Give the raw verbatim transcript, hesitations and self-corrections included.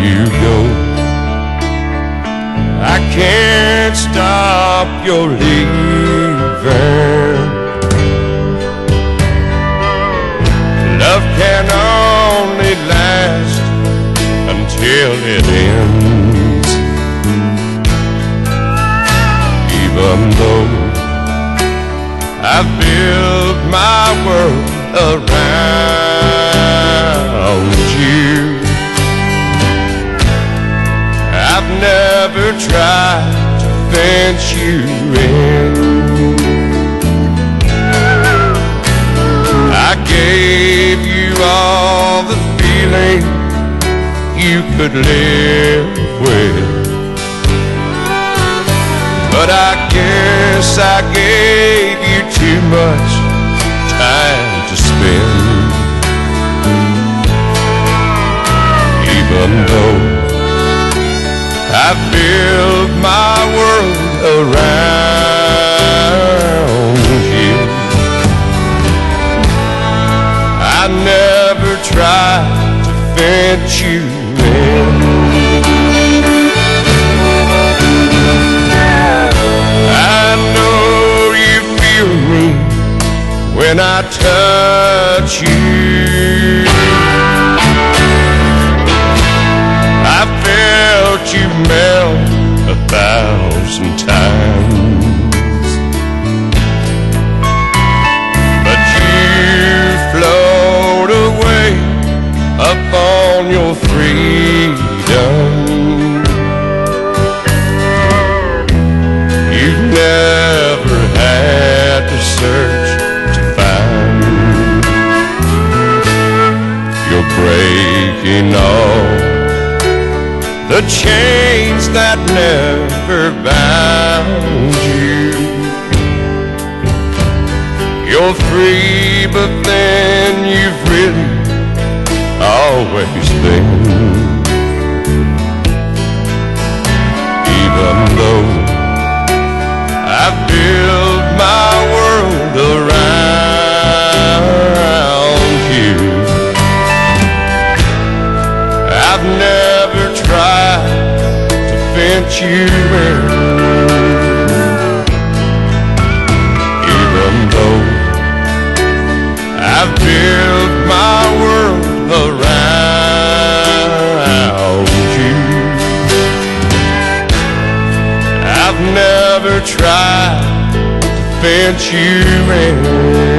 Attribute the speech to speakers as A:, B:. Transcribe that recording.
A: you go. I can't stop your leaving. Love can only last until it ends. Even though I've built my world around you, I've never tried to fence you in. I gave you all the feeling you could live with, but I guess I gave you too much time to spend. Even though I've built my world around you, I never tried to fence you in. I know you feel me when I touch you. I felt you melt a thousand times, but you float away up on your freedom. You've never had to search to find. You're breaking all the chains that never bound you. You're free, but then you've really always been. Even though I've built my world around you, I've never tried to fence you in. Even though I've built my world around you, I've never tried to fence you in.